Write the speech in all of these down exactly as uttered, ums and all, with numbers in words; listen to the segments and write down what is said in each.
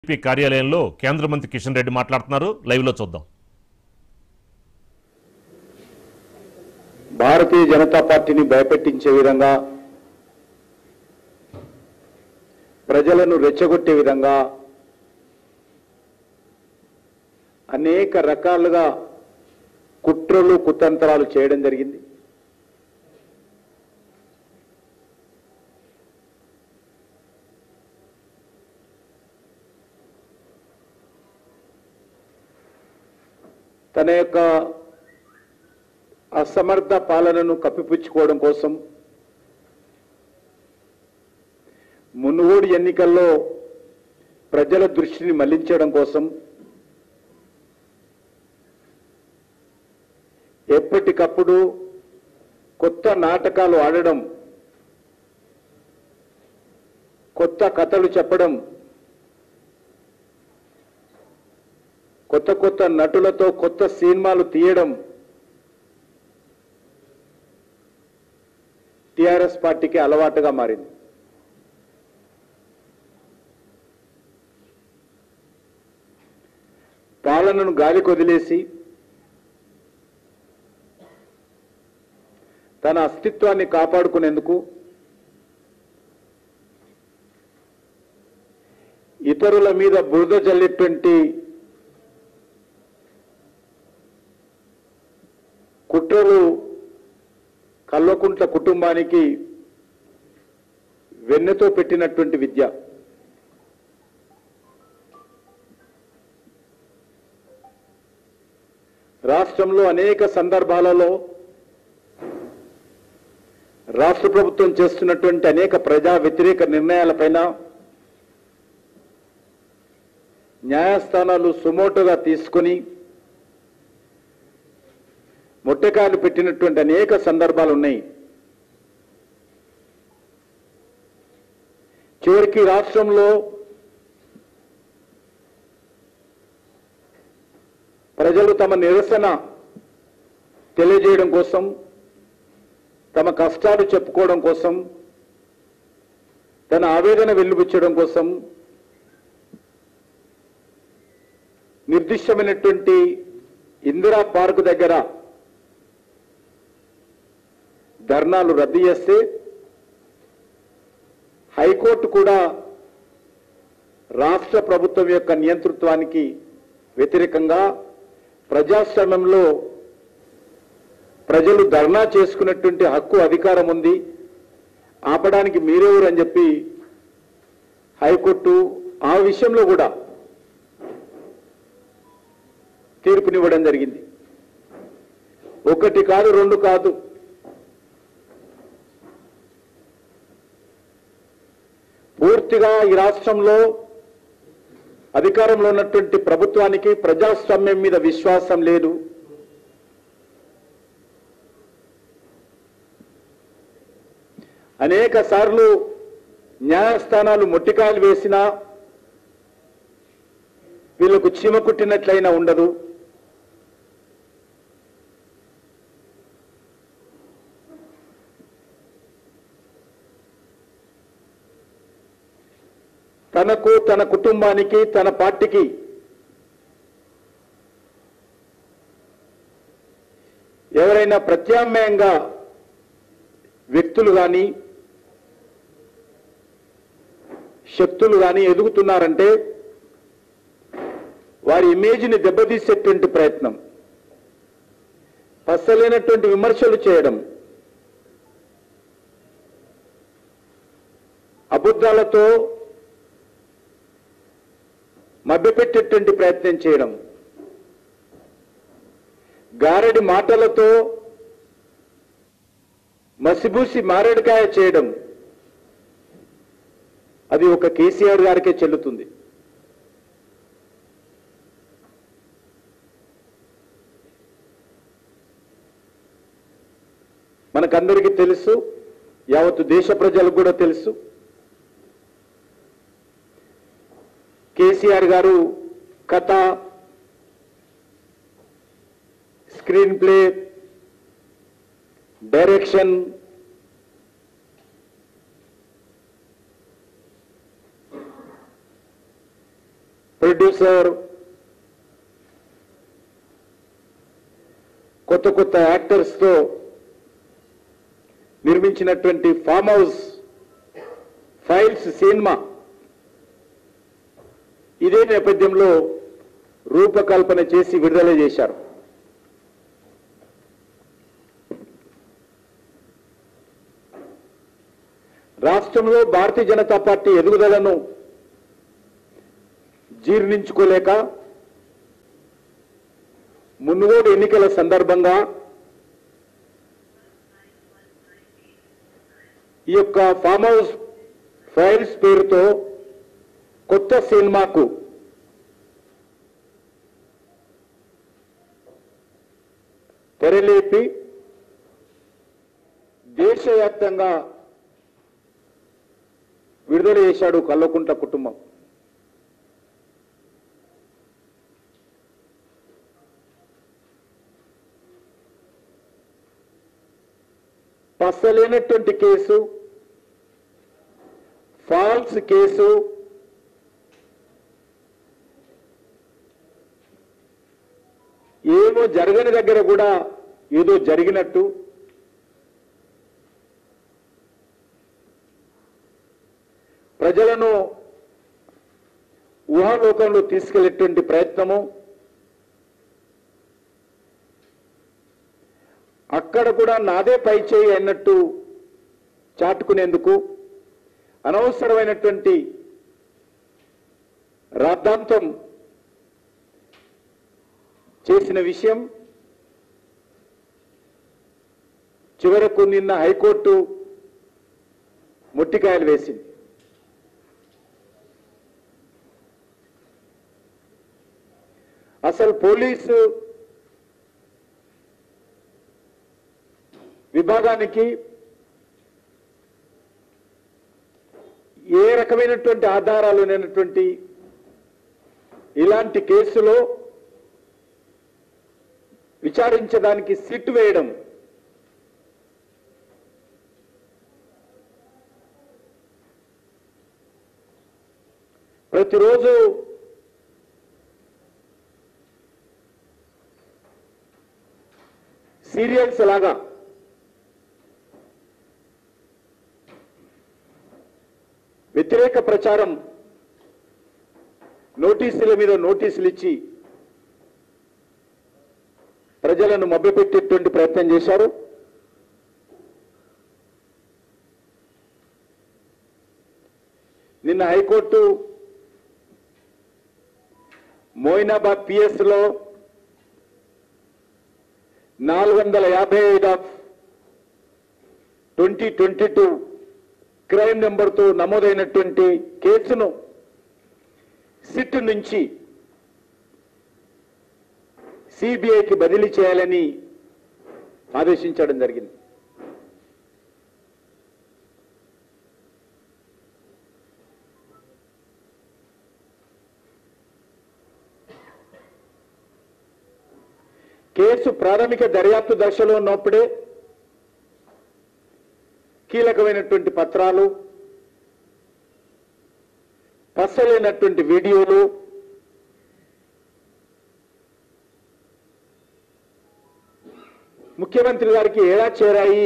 BJP కార్యాలయంలో కేంద్ర మంత్రి కిషన్ రెడ్డి మాట్లాడుతున్నారు. లైవ్ లో చూద్దాం. భారతీయ జనతా పార్టీని భయపెట్టించే విధంగా, ప్రజలను రెచ్చగొట్టే విధంగా అనేక రకాలుగా కుట్రలు కుతంత్రాలు చేయడం జరిగింది. తన యొక్క అసమర్థ పాలనను కప్పిపుచ్చుకోవడం కోసం మునుగోడు ఎన్నికల్లో ప్రజల దృష్టిని మళ్లించడం కోసం ఎప్పటికప్పుడు కొత్త నాటకాలు ఆడడం, కొత్త కథలు చెప్పడం, కొత్త కొత్త నటులతో కొత్త సినిమాలు తీయడం టీఆర్ఎస్ పార్టీకి అలవాటుగా మారింది. పాలనను గాలి కొదిలేసి తన అస్తిత్వాన్ని కాపాడుకునేందుకు ఇతరుల మీద బురద జల్లేటువంటి కుట్రలు కల్వకుంట్ల కుటుంబానికి వెన్నెతో పెట్టినటువంటి విద్య. రాష్ట్రంలో అనేక సందర్భాలలో రాష్ట్ర ప్రభుత్వం చేస్తున్నటువంటి అనేక ప్రజా వ్యతిరేక నిర్ణయాలపైన న్యాయస్థానాలు సుమోటోగా తీసుకొని మొట్టకాయలు పెట్టినటువంటి అనేక సందర్భాలు ఉన్నాయి. చివరికి రాష్ట్రంలో ప్రజలు తమ నిరసన తెలియజేయడం కోసం, తమ కష్టాలు చెప్పుకోవడం కోసం, తన ఆవేదన వెల్లుబుచ్చడం కోసం నిర్దిష్టమైనటువంటి ఇందిరా పార్కు దగ్గర ధర్నాలు రద్దు చేస్తే హైకోర్టు కూడా రాష్ట్ర ప్రభుత్వం యొక్క నియంతృత్వానికి వ్యతిరేకంగా ప్రజాస్వామ్యంలో ప్రజలు ధర్నా చేసుకున్నటువంటి హక్కు, అధికారం ఉంది, ఆపడానికి మీరెవరు అని చెప్పి హైకోర్టు ఆ విషయంలో కూడా తీర్పునివ్వడం జరిగింది. ఒకటి కాదు, రెండు కాదు, పూర్తిగా ఈ రాష్ట్రంలో అధికారంలో ఉన్నటువంటి ప్రభుత్వానికి ప్రజాస్వామ్యం మీద విశ్వాసం లేదు. అనేక సార్లు న్యాయస్థానాలు మొట్టికాయలు వేసినా వీళ్లకు చీమ కుట్టినట్లయినా ఉండదు. తనకు, తన కుటుంబానికి, తన పార్టీకి ఎవరైనా ప్రత్యామ్నాయంగా వ్యక్తులు కానీ శక్తులు కానీ ఎదుగుతున్నారంటే వారి ఇమేజ్ని దెబ్బతీసేటువంటి ప్రయత్నం, పసలేనటువంటి విమర్శలు చేయడం, అబద్ధాలతో మభ్యపెట్టేటువంటి ప్రయత్నం చేయడం, గారడి మాటలతో మసిబూసి మారేడుకాయ చేయడం, అది ఒక కేసీఆర్ గారికే చెల్లుతుంది. మనకందరికీ తెలుసు, యావత్తు దేశ ప్రజలకు కూడా తెలుసు, కేసీఆర్ గారు కథ, స్క్రీన్ ప్లే, డైరెక్షన్, ప్రొడ్యూసర్, కొత్త కొత్త యాక్టర్స్తో నిర్మించినటువంటి ఫామ్ హౌస్ ఫైల్స్ సినిమా ఇదే నేపథ్యంలో రూపకల్పన చేసి విడుదల చేశారు. రాష్ట్రంలో భారతీయ జనతా పార్టీ ఎదుగుదలను జీర్ణించుకోలేక మున్గోడు ఎన్నికల సందర్భంగా ఈ యొక్క ఫామ్ హౌస్ ఫైల్స్ పేరుతో కొత్త సినిమాకు తెరలేపి దేశవ్యాప్తంగా విడుదల చేశాడు కల్వకుంట్ల కుటుంబం. పసలేనటువంటి కేసు, ఫాల్స్ కేసు, ఏమో జరగని దగ్గర కూడా ఏదో జరిగినట్టు ప్రజలను ఊహాలోకంలో తీసుకెళ్లేటువంటి ప్రయత్నము, అక్కడ కూడా నాదే పై చేయి అన్నట్టు చాటుకునేందుకు అనవసరమైనటువంటి రాద్ధాంతం చేసిన విషయం చివరకు నిన్న హైకోర్టు ముట్టికాయలు వేసింది. అసలు పోలీసు విభాగానికి ఏ రకమైనటువంటి ఆధారాలు లేనటువంటి ఇలాంటి కేసులో విచారించడానికి సిట్ వేయడం ప్రతిరోజు సీరియల్స్ లాగా వ్యతిరేక ప్రచారం నోటీసుల మీద నోటీసులు ఇచ్చి ప్రజలను మభ్యపెట్టేటువంటి ప్రయత్నం చేశారు. నిన్న హైకోర్టు మోయినాబాద్ పిఎస్ లో నాలుగు వందల యాభై ఐదు of twenty twenty two crime నెంబర్తో నమోదైనటువంటి కేసును సిట్ నుంచి సిబిఐకి బదిలీ చేయాలని ఆదేశించడం జరిగింది. కేసు ప్రాథమిక దర్యాప్తు దశలో ఉన్నప్పుడే కీలకమైనటువంటి పత్రాలు, పసలేనటువంటి వీడియోలు, ముఖ్యమంత్రి గారికి ఎలా చేరాయి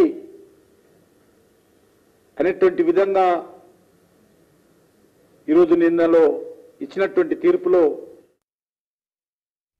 అనేటువంటి విధంగా ఈరోజు నిన్నలో ఇచ్చినటువంటి తీర్పులో